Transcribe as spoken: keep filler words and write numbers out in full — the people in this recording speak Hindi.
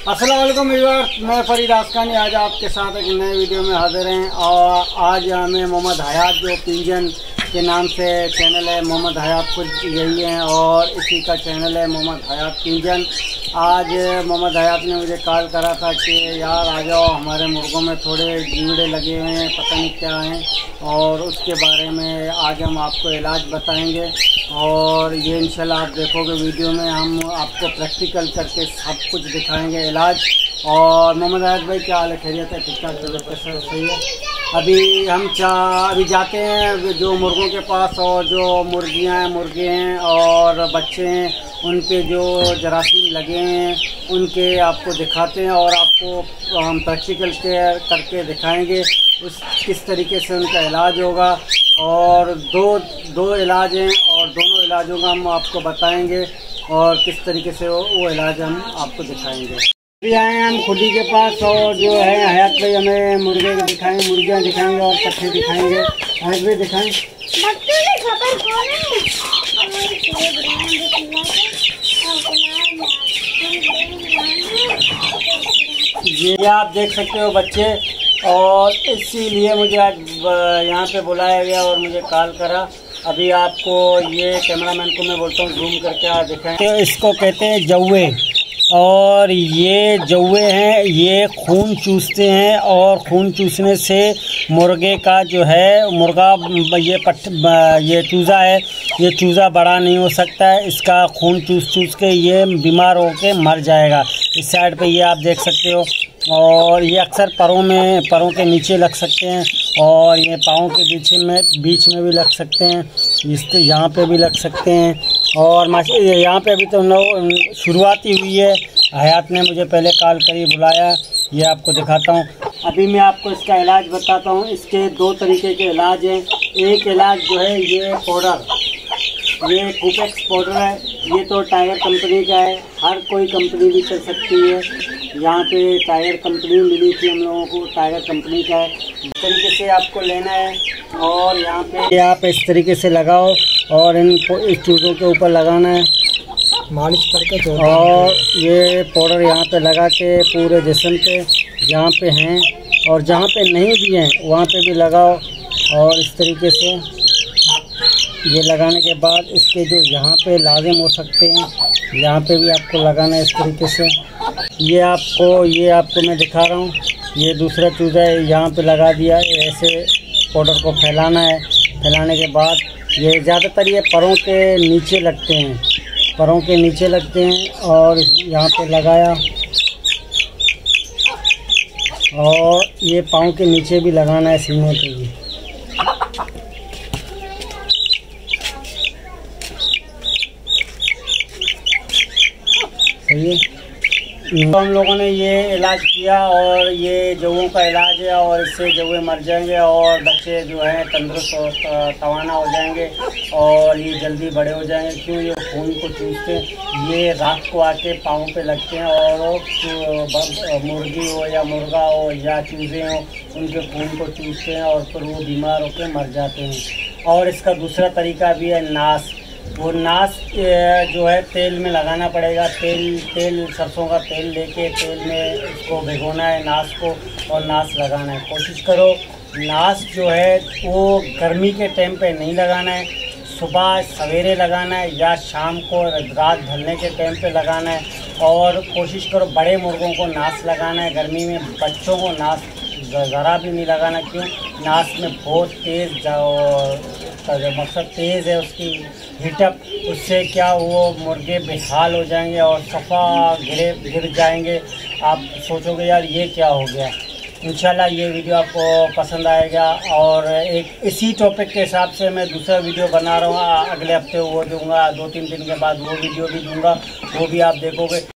अस्सलाम वालेकुम व्यूअर्स, मैं फरीद आसकानी आज आपके साथ एक नए वीडियो में हाजिर हैं। और आज हमें मोहम्मद हयात जो पिंजन के नाम से चैनल है, मोहम्मद हयात खुद यही हैं और इसी का चैनल है मोहम्मद हयात पिंजन। आज मोहम्मद हयात ने मुझे कॉल करा था कि यार आ जाओ, हमारे मुर्गों में थोड़े कीड़े लगे हुए हैं, पता नहीं क्या हैं, और उसके बारे में आज हम आपको इलाज बताएंगे। और ये इंशाल्लाह आप देखोगे वीडियो में, हम आपको प्रैक्टिकल करके सब कुछ दिखाएंगे इलाज। और मोहम्मद हयात भाई क्या हाल है, खैरियत है? ठीक ठाक चलो, कैसे सही है? अभी हम चा अभी जाते हैं जो मुर्गों के पास, और जो मुर्गियां हैं, मुर्गे हैं और बच्चे हैं, उन पे जो जरासीम लगे हैं उनके आपको दिखाते हैं और आपको हम प्रैक्टिकल के करके दिखाएंगे उस किस तरीके से उनका इलाज होगा। और दो दो इलाज हैं और दोनों इलाजों का हम आपको बताएंगे और किस तरीके से वो, वो इलाज हम आपको दिखाएंगे। अभी आए हैं हम खुदी के पास और जो है हयात भाई हमें मुर्गे दिखाएंगे, मुर्गियाँ दिखाएंगे और पट्टे दिखाएंगे। हयात भाई दिखाएं। ये आप देख सकते हो बच्चे, और इसीलिए मुझे आज यहाँ पे बुलाया गया और मुझे कॉल करा। अभी आपको ये कैमरामैन को मैं बोलता हूँ जूम करके आ दिखाएं। तो इसको कहते हैं जौवे, और ये जौवे हैं, ये खून चूसते हैं और खून चूसने से मुर्गे का जो है मुर्गा ये पट ये चूज़ा है, ये चूज़ा बड़ा नहीं हो सकता है। इसका खून चूस चूस के ये बीमार होके मर जाएगा। इस साइड पे ये आप देख सकते हो, और ये अक्सर पैरों में पैरों के नीचे लग सकते हैं और ये पाँव के बीच में बीच में भी लग सकते हैं, इसके यहाँ पे भी लग सकते हैं। और माशा यहाँ पे अभी तो शुरुआत ही हुई है। हयात ने मुझे पहले कॉल करी, बुलाया, ये आपको दिखाता हूँ। अभी मैं आपको इसका इलाज बताता हूँ। इसके दो तरीके के इलाज हैं। एक इलाज जो है ये पाउडर, ये कुपेक्स पाउडर है, ये तो टाइगर कंपनी का है, हर कोई कंपनी भी चल सकती है। यहाँ पे टाइगर कंपनी मिली थी हम लोगों को, टाइगर कंपनी का है। इस तरीके से आपको लेना है और यहाँ पे आप इस तरीके से लगाओ और इनको इस चूज़ों के ऊपर लगाना है, मालिश करके तो। और ये पाउडर यहाँ पे लगा के पूरे जिस्म पे जहाँ पे हैं और जहाँ पे नहीं भी हैं वहाँ पे भी लगाओ। और इस तरीके से ये लगाने के बाद इसके जो यहाँ पे लाजिम हो सकते हैं यहाँ पे भी आपको लगाना है इस तरीके से। ये आपको ये आपको मैं दिखा रहा हूँ, ये दूसरा चूज़ा है, यहाँ पे लगा दिया है। ऐसे पाउडर को फैलाना है। फैलाने के बाद ये ज़्यादातर ये पैरों के नीचे लगते हैं, पैरों के नीचे लगते हैं और यहाँ पे लगाया। और ये पाँव के नीचे भी लगाना है, सीने पे भी। सही है। तो हम लोगों ने ये इलाज किया और ये जौओं का इलाज है, और इससे जौए मर जाएंगे और बच्चे जो हैं तंदुरुस्त और तवाना हो जाएंगे और ये जल्दी बड़े हो जाएंगे। क्यों? ये खून को चूसते हैं, ये रात को आके पाँव पे लगते हैं और मुर्गी हो या मुर्गा हो या चूज़े हो, उनके खून को चूसते हैं और फिर वो बीमार होकर मर जाते हैं। और इसका दूसरा तरीका भी है नाश। वो नाश जो है तेल में लगाना पड़ेगा। तेल तेल सरसों का तेल लेके तेल में इसको भिगोना है नाश को, और नाश लगाना है। कोशिश करो नाश जो है वो गर्मी के टाइम पे नहीं लगाना है, सुबह सवेरे लगाना है या शाम को रात ढलने के टाइम पे लगाना है। और कोशिश करो बड़े मुर्गों को नाश लगाना है गर्मी में, बच्चों को नाश ज़रा भी नहीं लगाना। क्यों? नाश में बहुत तेज़ जो मकसद तेज़ है उसकी हीटअप, उससे क्या वो मुर्गे बेहाल हो जाएंगे और सफ़ा गिरे गिर जाएंगे। आप सोचोगे यार ये क्या हो गया। इंशाल्लाह ये वीडियो आपको पसंद आएगा और एक इसी टॉपिक के हिसाब से मैं दूसरा वीडियो बना रहा हूँ। अगले हफ्ते वो दूँगा, दो तीन दिन के बाद वो वीडियो भी दूँगा, वो भी आप देखोगे।